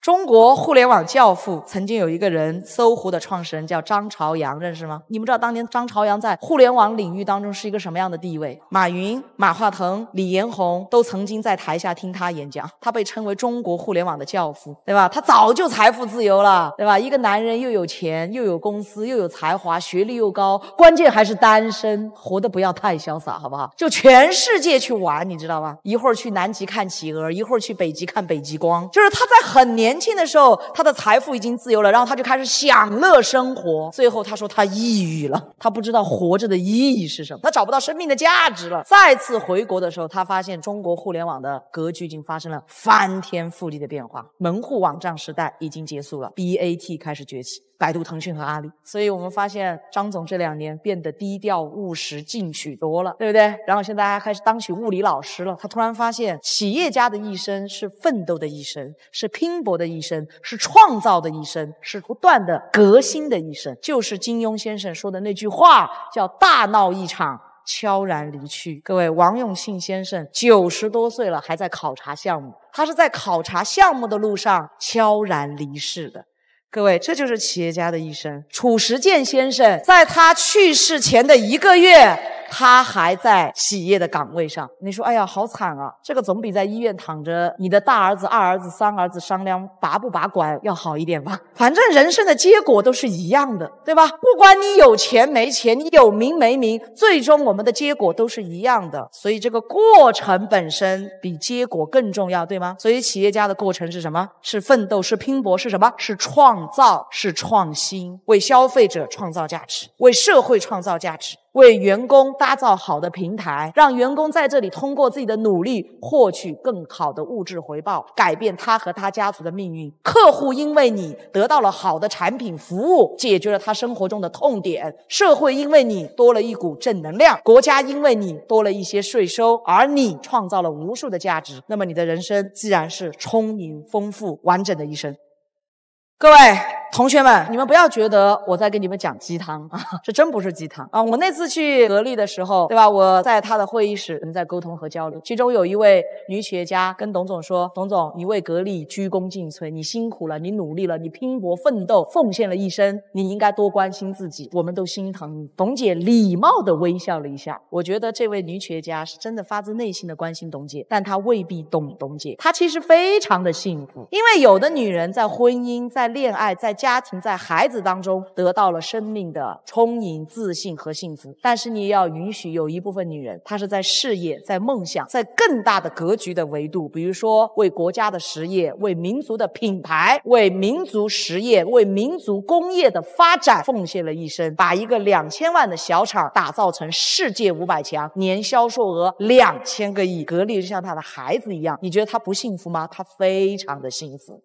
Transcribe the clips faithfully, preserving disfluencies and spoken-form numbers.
中国互联网教父曾经有一个人，搜狐的创始人叫张朝阳，认识吗？你们知道当年张朝阳在互联网领域当中是一个什么样的地位？马云、马化腾、李彦宏都曾经在台下听他演讲，他被称为中国互联网的教父，对吧？他早就财富自由了，对吧？一个男人又有钱，又有公司，又有才华，学历又高，关键还是单身，活得不要太潇洒，好不好？就全世界去玩，你知道吧？一会儿去南极看企鹅，一会儿去北极看北极光，就是他在很年轻的时候，他的财富已经自由了，然后他就开始享乐生活。最后他说他抑郁了，他不知道活着的意义是什么，他找不到生命的价值了。再次回国的时候，他发现中国互联网的格局已经发生了翻天覆地的变化，门户网站时代已经结束了， B A T 开始崛起，百度、腾讯和阿里。所以我们发现张总这两年变得低调务实进取多了，对不对？然后现在还开始当起物理老师了。他突然发现企业家的一生是奋斗的一生，是拼搏的一生，是创造的一生，是不断的革新的一生。就是金庸先生说的那句话，叫大闹一场，悄然离去。各位，王永庆先生九十多岁了，还在考察项目，他是在考察项目的路上悄然离世的。各位，这就是企业家的一生。褚时健先生在他去世前的一个月，他还在企业的岗位上。你说哎呀好惨啊，这个总比在医院躺着你的大儿子、二儿子、三儿子商量拔不拔管要好一点吧。反正人生的结果都是一样的，对吧？不管你有钱没钱，你有名没名，最终我们的结果都是一样的。所以这个过程本身比结果更重要，对吗？所以企业家的过程是什么？是奋斗，是拼搏，是什么？是创造，是创新，为消费者创造价值，为社会创造价值，为员工打造好的平台，让员工在这里通过自己的努力获取更好的物质回报，改变他和他家族的命运。客户因为你得到了好的产品服务，解决了他生活中的痛点，社会因为你多了一股正能量，国家因为你多了一些税收，而你创造了无数的价值，那么你的人生自然是充盈、丰富、完整的一生。各位同学们，你们不要觉得我在跟你们讲鸡汤啊，这真不是鸡汤啊！我那次去格力的时候，对吧？我在他的会议室，我们在沟通和交流。其中有一位女企业家跟董总说：“董总，你为格力鞠躬尽瘁，你辛苦了，你努力了，你拼搏奋斗，奉献了一生，你应该多关心自己，我们都心疼你。”董姐礼貌地微笑了一下。我觉得这位女企业家是真的发自内心的关心董姐，但她未必懂董姐。她其实非常的幸福，因为有的女人在婚姻、在恋爱、在家庭、在孩子当中得到了生命的充盈、自信和幸福，但是你也要允许有一部分女人，她是在事业、在梦想、在更大的格局的维度，比如说为国家的实业、为民族的品牌、为民族实业、为民族工业的发展奉献了一生，把一个两千万的小厂打造成世界五百强，年销售额两千个亿。格力就像她的孩子一样，你觉得她不幸福吗？她非常的幸福。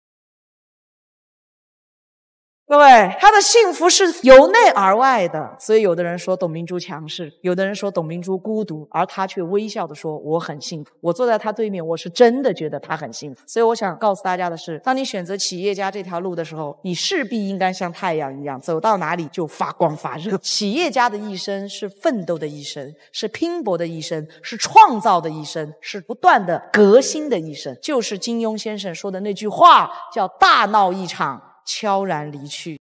各位，他的幸福是由内而外的，所以有的人说董明珠强势，有的人说董明珠孤独，而他却微笑地说我很幸福。我坐在他对面，我是真的觉得他很幸福。所以我想告诉大家的是，当你选择企业家这条路的时候，你势必应该像太阳一样，走到哪里就发光发热。企业家的一生是奋斗的一生，是拼搏的一生，是创造的一生，是不断的革新的一生。就是金庸先生说的那句话，叫大闹一场，悄然离去。